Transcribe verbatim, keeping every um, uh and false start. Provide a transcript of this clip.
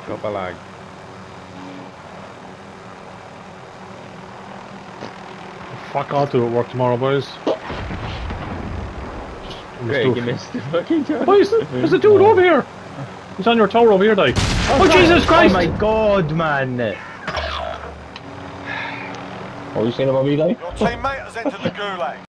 Choppa lag. Fuck, I'll do it work tomorrow, boys. Greg, you missed the fucking job. Boys, there's a dude over here. He's on your tower over here, like. Oh, oh Jesus Christ! Oh my God, man! What are you saying about me, like? Your teammate has entered the gulag.